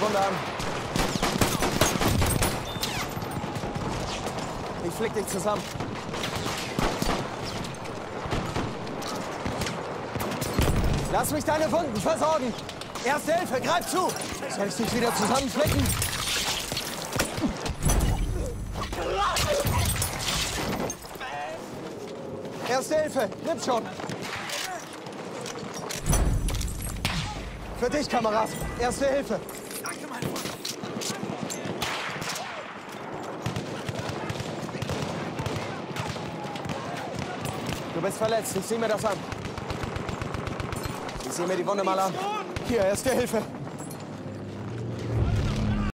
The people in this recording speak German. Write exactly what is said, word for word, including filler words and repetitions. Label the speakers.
Speaker 1: Wunde an. Ich flick dich zusammen. Lass mich deine Wunden versorgen. Erste Hilfe, greif zu. Soll ich dich wieder zusammenflicken? Erste Hilfe, nimm schon. Für dich, Kamerad. Erste Hilfe.
Speaker 2: Danke, mein Freund.
Speaker 1: Du bist verletzt. Ich sehe mir das an. Ich sehe mir die Wunde mal an. Hier, Erste Hilfe.